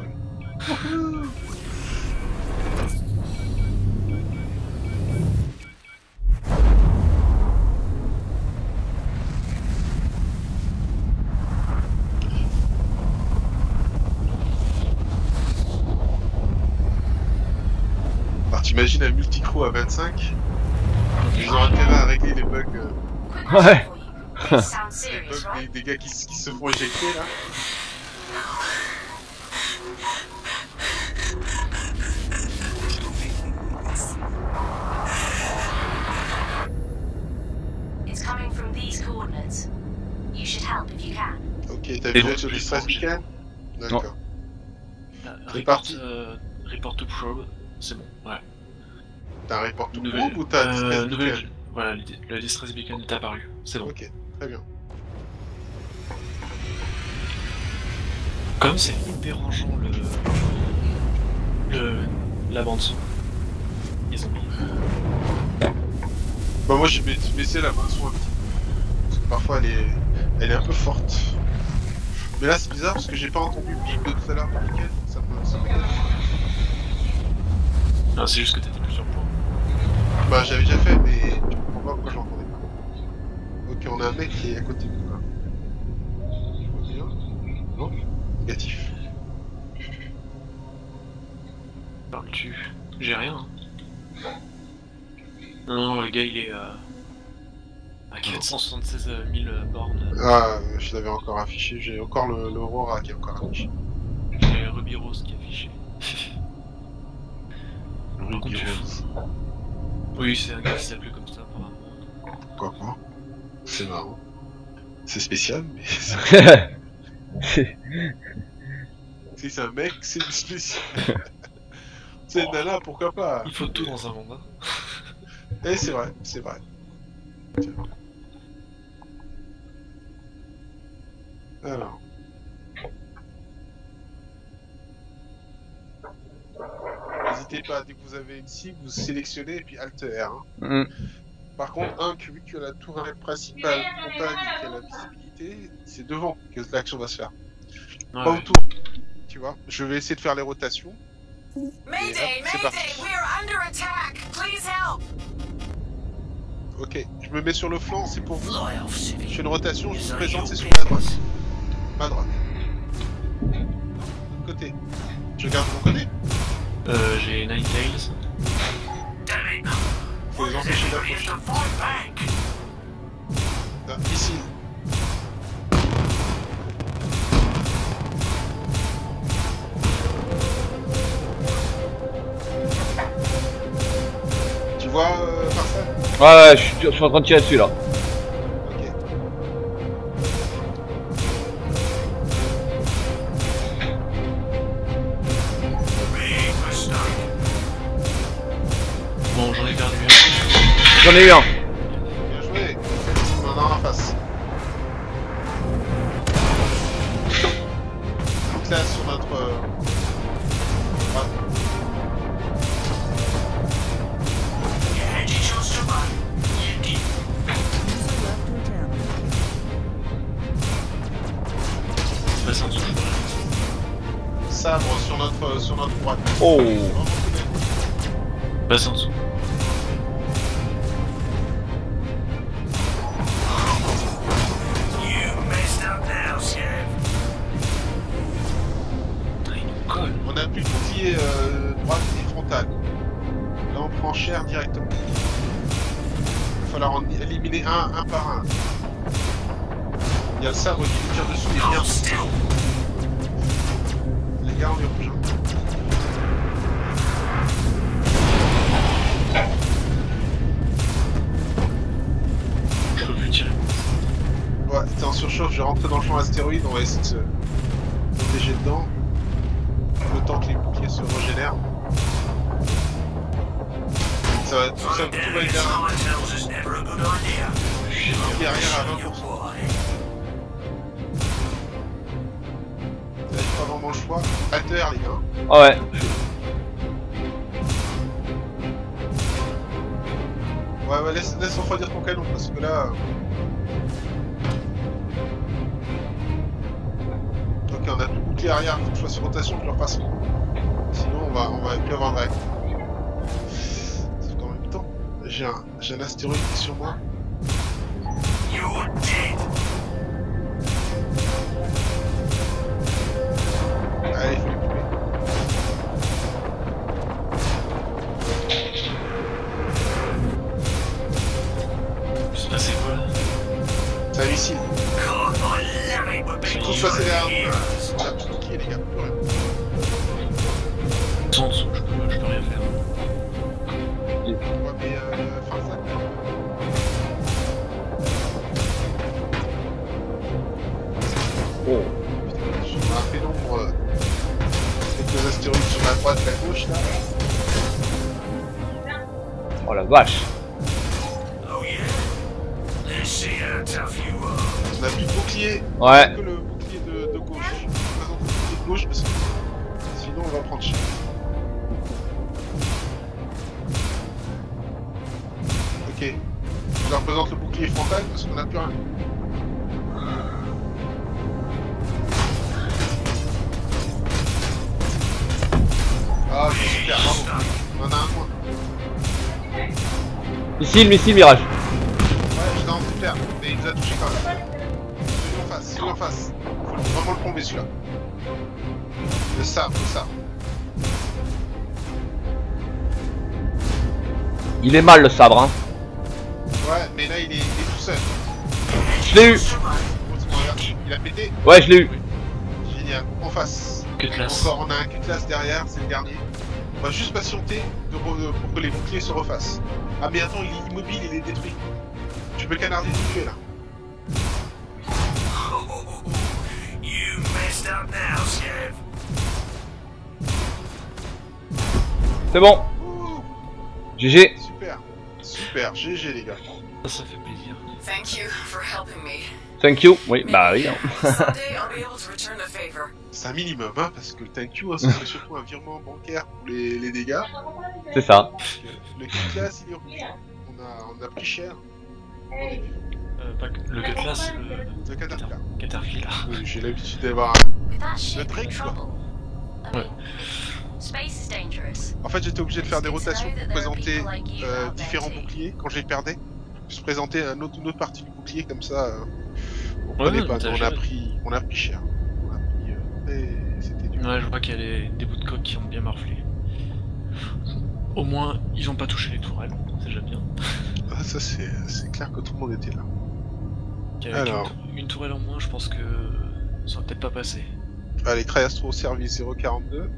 T'imagines un multicrew à vingt-cinq? Ils ont intérêt à régler les bugs, euh, Quick Ouais. question for you. This sounds les serious, bugs right? des, des gars qui, s- qui se font éjecter là. It's coming from these coordinates. You should help if you can. Ok, t'as Et vu bon, sur les je stress pense que- beacon? D'accord. Ah, C'est report, parti. euh, report to probe, c'est bon, ouais. T'as un report to Nouvelle, probe ou t'as un euh, distress nouvelle, beacon? voilà, le, le distress beacon est apparu, c'est bon. Ok, très bien. Comme c'est hyper rangeant le, le la bande son, ils ont mis. Bah moi j'ai ba- baissé la bande son un petit peu. Parce que parfois elle est, elle est un peu forte. Mais là c'est bizarre parce que j'ai pas entendu le bip de tout à l'heure du beacon. Ça me, ça me... Non, c'est juste que t'étais plus sur le point. Bah j'avais déjà fait mais je comprends pas pourquoi j'entendais pas. Ok, on a un mec qui est à côté de nous là. Je vois bien. Non, négatif. Parles-tu? J'ai rien. hein. Non, le gars il est euh, à quatre cent soixante-seize mille bornes. Ah, je l'avais encore affiché, j'ai encore le, le Aurora qui est encore affiché. J'ai Ruby Rose qui est affiché. Ruby contre, tu Rose. Oui, c'est un gars qui s'appelait comme ça apparemment. Pourquoi pas? C'est marrant. C'est spécial, mais c'est- C'est- si c'est un mec, c'est du spécial. C'est une nana, pourquoi pas? Il faut tout dans un monde. Hein. Eh, c'est vrai, c'est vrai. Tiens. Alors. N'hésitez pas, dès que vous avez une cible, vous sélectionnez et puis Alt R. hein. Mm. Par contre, un, vu que la tourelle principale compagne et qu'il y a la visibilité, c'est devant que l'action va se faire. Ouais, Pas ouais. autour. Tu vois, je vais essayer de faire les rotations. Mayday, c'est Mayday, parti. we are under attack. Please help. Ok, je me mets sur le flanc, c'est pour vous. Loyal Je fais civilian une rotation, je is vous on présente, your c'est sur ma droite. business. Ma droite. De côté. Je garde mon côté. Euh, j'ai Nine Tails. Damn it! Faut les empêcher We have d'approcher. to fight back. Ah, ici. Tu vois, euh, Marcel? Ouais, ouais, je suis, je suis en train de tirer dessus là. Ok. Big mistake. Bon, j'en ai perdu un. J'en ai eu un. Bien joué. On en a un en face. Donc là, sur notre... euh, droite. You had your chance to run. You did. User left your channel. Passe en dessous. Sabre sur notre, sur notre droite. Oh. Vraiment cool. Passe en dessous. You messed up now, Chef. Ah, il nous colle. On a plus de bouclier euh, droite et frontal. Là, on prend cher directement. Il va falloir en éliminer un, un par un. Il y a le sabre qui nous tire dessous, il est bien. Hold still. Les gars, on est rouge. hein. Je peux plus tirer. Ouais, t'es en surchauffe, je vais rentrer dans le champ astéroïde, on va essayer de se protéger dedans. Le temps que les boucliers se régénèrent. Ça va, tout ça, tout va être derrière. Mama tells us never a good idea. J'ai le bouclier arrière à vingt Your pour cent. boy. Vous n'avez pas vraiment le choix. Alter, les gars. Ah ouais. Ouais, ouais, laisse, laisse refroidir ton canon, parce que là... euh, Ok, on a tout le bouclier arrière, faut que je fasse une rotation, je leur passe. Sinon, on va, on va plus avoir de règles. Sauf qu'en même temps, j'ai un, j'ai un astéroïde qui est sur moi. You're dead. Allez, il faut les couper. C'est un missile. God, I love it when Ils sont people tous passés derrière nous. heroes. On a plus de bouclier, les gars. Plus rien. Ils sont en dessous, je peux, je peux rien faire. Ouais, mais euh, enfin ça. Oh. Putain, je vois un pénombre. Euh, quelques astéroïdes sur la droite, la gauche là. Oh la vache. Oh yeah? Let's see how tough you are. On a plus de bouclier. Ouais. Que le bouclier de, de gauche. Je présente le bouclier de gauche parce que sinon on va prendre cher. Ok. Je leur présente le bouclier frontal parce qu'on n'a plus rien. Ah, c'est super, bravo. On en a un point. Missile, missile, mirage. Ouais, je l'ai en super, mais il nous a touché quand même. Celui en face, celui en face. Faut vraiment le plomber celui-là. Le sabre, le sabre. Il est mal le sabre, hein. Ouais, mais là il est, il est tout seul. Je l'ai eu. Il a pété. Ouais, je l'ai eu. Génial. En face. Que classe. Encore, on a un Q-class derrière, c'est le dernier. On va juste patienter de re- pour que les boucliers se refassent. Ah mais attends, il est immobile, il est détruit. Tu peux canarder le tuer là. Oh, you messed up now, Scav. C'est bon. Ouh, G G. super. Super, G G les gars. Ça, ça fait plaisir. Thank you for helping me. Thank you. Oui, bah oui. hein. Someday I'll be able to return the favor. C'est un minimum, hein, parce que le thank you, hein, ce serait surtout un virement bancaire pour les, les dégâts. C'est ça. Parce que le Q-class, il est rouge. On a, on a pris cher. On est vieux. Euh, pas que- le Cutlass, le Le Caterpillar. Caterpillar. Oui, j'ai l'habitude d'avoir un... With that ship in Drake, quoi. trouble, I mean, space is dangerous. En fait, j'étais obligé de faire des rotations pour présenter euh, différents boucliers quand je les perdais. Je présentais un autre, une autre partie du bouclier, comme ça, euh, on Ouais, prenait ouais, pas. t'as Mais on a géré. pris, on a pris cher. On a pris, euh, et c'était dur. Ouais, je vois qu'il y a des, des bouts de coque qui ont bien morflé. Au moins, ils ont pas touché les tourelles, c'est déjà bien. Ah, ça, c'est c'est clair que tout le monde était là. Qu'avec Alors. une, une tourelle en moins, je pense que ça aurait peut-être pas passé. Allez, Triastro service zéro quarante-deux.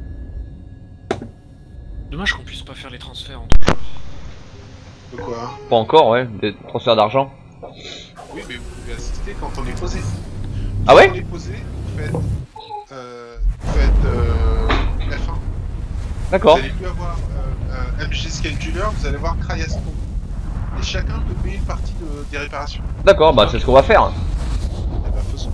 Dommage qu'on puisse pas faire les transferts entre joueurs. De quoi? Pas encore, ouais. Des transferts d'argent. Oui, mais vous pouvez assister quand on est posé. Ah ouais? Quand on est posé, vous faites, euh, vous faites euh, F un. D'accord. Vous allez plus avoir euh, un M G Scheduler, vous allez voir Cryastro. Et chacun peut payer une partie de, des réparations. D'accord, bah c'est ce qu'on va faire. Eh ben, faisons.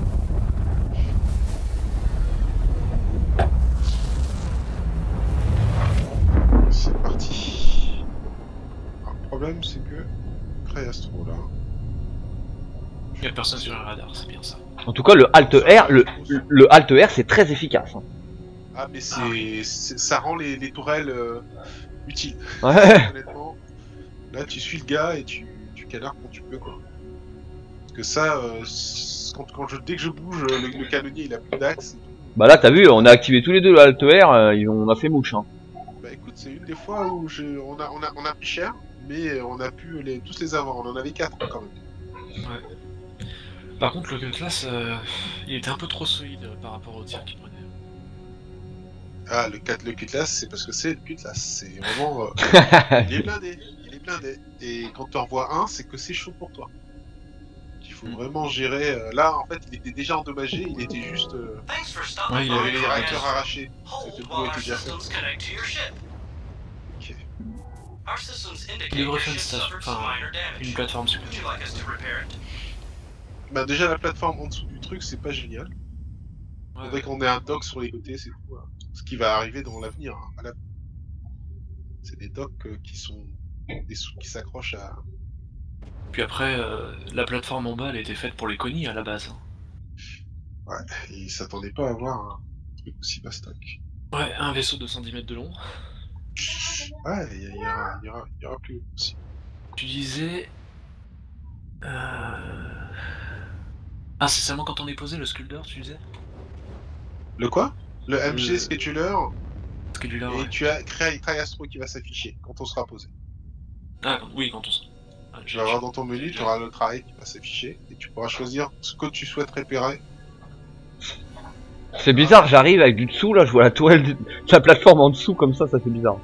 C'est parti. Alors, le problème, c'est que Cryastro, là... Il y a personne sur le radar, c'est bien ça. En tout cas, le Alt R, le, le Alt R, c'est très efficace. hein. Ah, mais c'est, c'est- ça rend les, les tourelles euh, utiles. Ouais. Honnêtement, là, tu suis le gars et tu, tu canards quand tu peux, quoi. Parce que ça, euh, c'est- quand, quand je, dès que je bouge, le, le canonnier, il a plus d'axe. Bah là, t'as vu, on a activé tous les deux le Alt R, euh, ils ont- on a fait mouche. Hein. Bah écoute, c'est une des fois où je, on, a, on, a, on a pris cher, mais on a pu les, tous les avoir. On en avait quatre quand même. Par contre, le Cutlass, euh, il était un peu trop solide euh, par rapport au tir qu'il prenait. Ah, le quatre, le Cutlass, c'est parce que c'est le Cutlass. C'est vraiment. Euh, il est blindé. Il est blindé. Et quand tu en vois un, c'est que c'est chaud pour toi. Il faut Mm. vraiment gérer. euh, là, en fait, il était déjà endommagé. Il était juste. Euh, Thanks for stopping Ouais, il il avait by, les réacteurs Cryas. arrachés. C'était Hold le while boulot our était bien fait. systems connect to your ship. Ok. Our systems indicate Il devrait your faire une ship station, suffered some enfin, minor damage. une plateforme Would you supplémentaire. like us to repair it? Bah, déjà, la plateforme en dessous du truc, c'est pas génial. Ouais, Faudrait qu'on ait un dock sur les côtés, c'est tout. hein. Ce qui va arriver dans l'avenir. Hein. Voilà. C'est des docks euh, qui sont des sous qui s'accrochent à. Puis après, euh, la plateforme en bas, elle était faite pour les conis à la base. hein. Ouais, et ils s'attendaient pas à avoir un truc aussi bastoc. Ouais, un vaisseau de cent dix mètres de long. Ouais, il y, a- il y aura, il y, aura, il y aura plus aussi. Tu disais... Euh... Ah, c'est seulement quand on est posé le Sculder, tu disais? Le quoi? Le M G Le- Scheduler, Sculder, et ouais. tu as Cry- Cryastro qui va s'afficher quand on sera posé. Ah, quand- oui, quand on s- Ah, Tu j'ai- vas voir dans ton menu, tu auras le travail qui va s'afficher et tu pourras choisir ce que tu souhaites repérer. C'est bizarre, j'arrive avec du dessous, là, je vois la tourelle, du... la plateforme en dessous, comme ça, ça fait bizarre.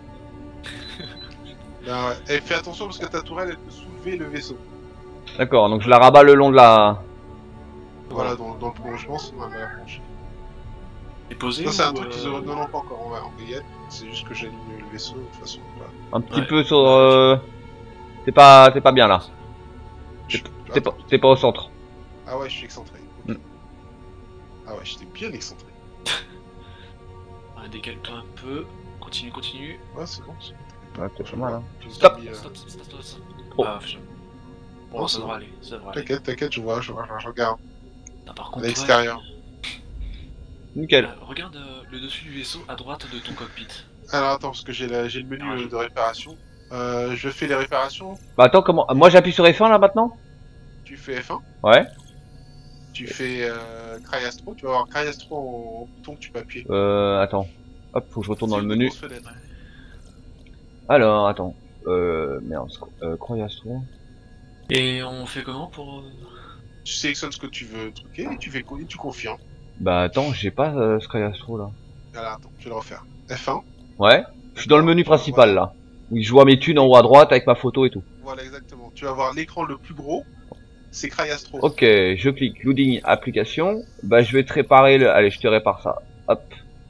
Ben ouais. Et fais attention parce que ta tourelle elle peut soulever le vaisseau. D'accord, donc je la rabats le long de la... Voilà, dans, dans le prolongement, c'est dans la planche. C'est posé Ça, c'est un ou, truc qu'ils euh, auraient. Non, non, pas encore, on va en veillette. C'est juste que j'aligne le vaisseau de toute façon. Voilà. Un petit Ouais. peu sur... Euh... T'es pas... T'es pas bien, là. Je- T'es pas... Attends. T'es pas au centre. Ah ouais, je suis excentré. Ok. Mm. Ah ouais, j'étais bien excentré. ouais, décale-toi un peu. Continue, continue. Ouais, c'est bon. c'est- Ouais, t'es pas mal, hein. Je me suis Stop. mis, euh, Stop, stop, stop, stop. Oh. Ah, putain. Bon, Oh, ça c'est devrait bon. aller, ça devrait aller. T'inquiète, t'inquiète, je vois, je vois, je regarde. Ah, par À contre, l'extérieur. ouais, Nickel. euh, regarde euh, le dessus du vaisseau à droite de ton cockpit. Alors attends, parce que j'ai la- j'ai le menu Ah, euh, de réparation. Euh, je fais les réparations. Bah attends, comment... Moi, j'appuie sur F un, là, maintenant? Tu fais F un. Ouais. Tu fais euh, Cryastro. Tu vas avoir Cryastro en, en bouton que tu peux appuyer. Euh... Attends. Hop, faut que je retourne dans C'est le une menu. grosse fenêtre. Alors, attends. Euh... Merde, euh, Croyastro. Et on fait comment pour... euh, Tu sélectionnes ce que tu veux truquer et tu fais et tu confirmes. Bah attends, j'ai pas euh, Croyastro, là. Alors attends, je vais le refaire. F un. Ouais. Je suis dans le menu principal, là. Où je vois mes thunes en haut à droite avec ma photo et tout. Voilà, exactement. Tu vas voir l'écran le plus gros. C'est Cryastro. Ok, je clique loading application. Bah je vais te réparer le... Allez, je te répare ça. Hop.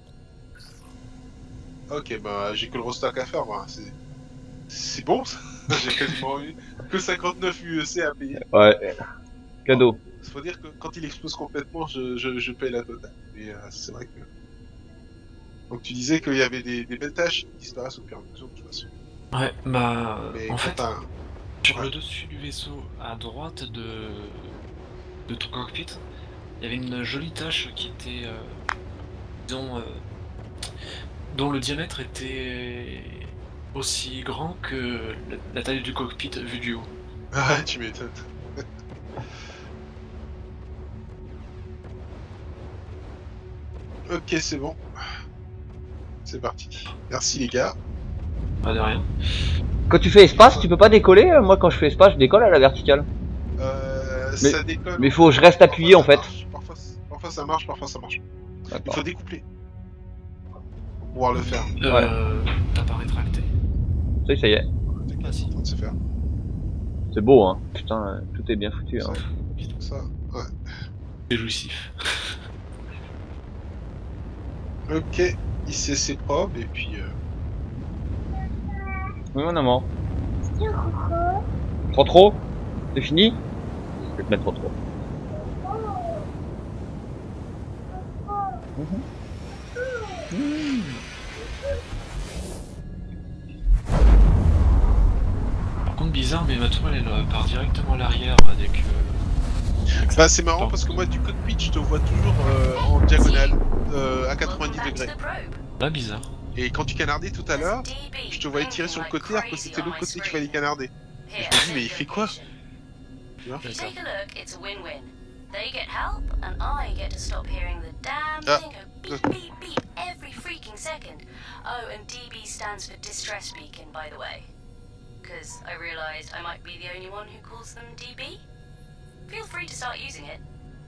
Ok, bah j'ai que le restock à faire, moi. C'est c'est bon, ça. J'ai quasiment eu que cinquante-neuf U E C à payer. Ouais. Cadeau. Faut dire que quand il explose complètement, je, je, je paye la totale. Et euh, c'est vrai que... Donc tu disais qu'il y avait des, des belles tâches qui disparaissent au fur et à mesure, de toute façon. Ouais, bah... Mais en quand fait, t'as- sur ouais. le dessus du vaisseau, à droite de... de ton cockpit, il y avait une jolie tache qui était... Euh... disons... Euh... dont le diamètre était... aussi grand que la, la taille du cockpit vu du haut. Ah, tu m'étonnes. Ok, c'est bon. C'est parti. Merci les gars. Pas de rien. Quand tu fais espace, tu peux pas décoller? Moi quand je fais espace, je décolle à la verticale. Euh, Mais- ça décolle. mais faut que je reste appuyé, Parfois, en ça fait. marche, Parfois, parfois ça marche, parfois ça marche. Il D'accord. faut découpler. Pour pouvoir le faire. Euh... T'as pas rétracté. Ça y est, ça y est. T'inquiète, Vas-y. c'est en train de se faire. C'est beau, hein. Putain, euh, tout est bien foutu, hein. Ça, ouais. C'est jouissif. Ok, I C C probe et puis... Euh... Oui, mon amant. Trop trop? C'est fini? Je vais te mettre trop trop. Par contre, bizarre, mais ma tourelle elle euh, part directement à l'arrière dès que. Bah c'est marrant parce que moi du cockpit je te vois toujours euh, en diagonale euh, à quatre-vingt-dix Welcome back to degrés. the probe. Là, bizarre. Et quand tu canardais tout à l'heure, D B, je te voyais tirer sur le côté alors que c'était l'autre côté qu'il fallait canarder. Here, Je me dis mais il fait quoi? Tu vois? D'accord. Take a look, it's a win-win. They get help, and I get to stop hearing the damn Ah. thing go beep beep beep every freaking second. Oh, and D B stands for distress beacon, by the way. Because I realised I might be the only one who calls them D B. Feel free to start using it.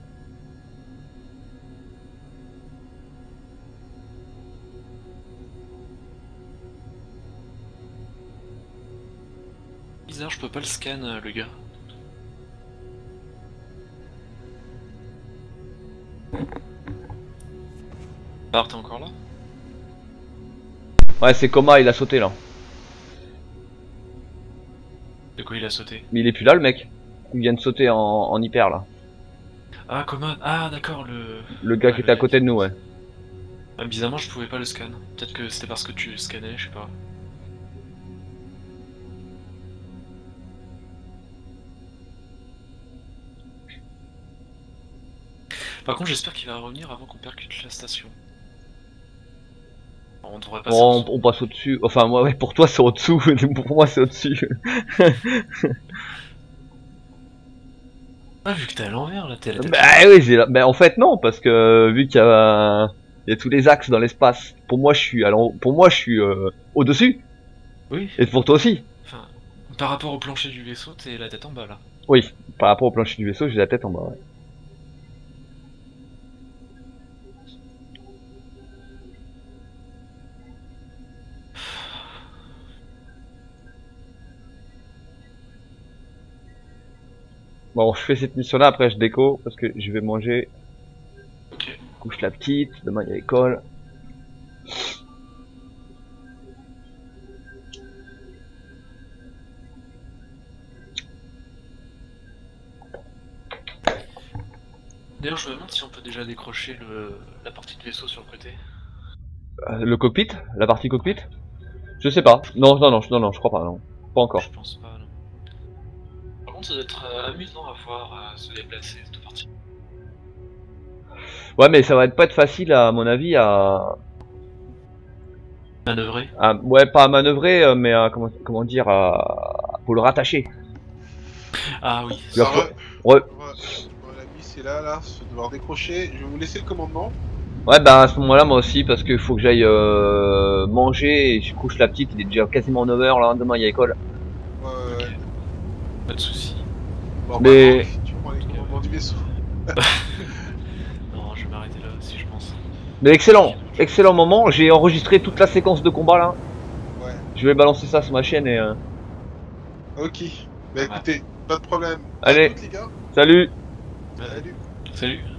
Bizarre, je peux pas le scan, euh, le gars. Alors, t'es encore là? Ouais, c'est coma, il a sauté là. De quoi il a sauté? Mais il est plus là, le mec. Il vient de sauter en, en hyper là. Ah, comment? Ah, d'accord, le. Le gars Ouais, qui était à le- côté de nous, ouais. Ah, bizarrement, je pouvais pas le scan. Peut-être que c'était parce que tu le scannais, je sais pas. Par contre, j'espère qu'il va revenir avant qu'on percute la station. On devrait passer. Bon, en- on, on passe au-dessus. Enfin, moi, ouais, pour toi c'est au-dessous. Pour moi c'est au-dessus. Ah, vu que t'es à l'envers là, t'es à la tête. Bah oui, j'ai la- bah, en fait non, parce que vu qu'il y a, il y a tous les axes dans l'espace. Pour moi, je suis alors, pour moi, je suis euh, au-dessus. Oui, Et pour toi aussi. enfin. Par rapport au plancher du vaisseau, t'es la tête en bas là. Oui, par rapport au plancher du vaisseau, j'ai la tête en bas, ouais. Bon, je fais cette mission-là, après je déco, parce que je vais manger. Ok. Couche la petite, demain il y a l'école. D'ailleurs, je me demande si on peut déjà décrocher le... la partie de vaisseau sur le côté. Euh, le cockpit, la partie cockpit. Je sais pas. Non, non, non, non, non, je crois pas, non. Pas encore. Je pense pas, non. Par contre, ça doit être euh, amusant à voir euh, se déplacer, cette partie. Ouais, mais ça va être pas être facile à mon avis à, Manœuvrer. à ouais, pas à manœuvrer, euh, mais à comment, comment dire, à, pour le rattacher. Ah oui. Leur Ça faut- va. Ouais, Voilà, voilà, l'ami c'est là, là, je vais devoir décrocher. Je vais vous laisser le commandement. ouais, bah à ce moment-là, moi aussi, parce qu'il faut que j'aille euh, manger et je couche la petite. Il est déjà quasiment neuf heures là. Demain il y a école. Ouais, ouais, ouais. Pas de soucis. Bon, Mais- bah, tu prends les commandements du vaisseau. Non, je vais m'arrêter là aussi, je pense. Mais excellent, excellent moment. J'ai enregistré toute la séquence de combat là. Ouais. Je vais balancer ça sur ma chaîne et euh, Ok. Bah écoutez, pas de problème. Allez. À toutes, les gars. salut. Salut. Salut.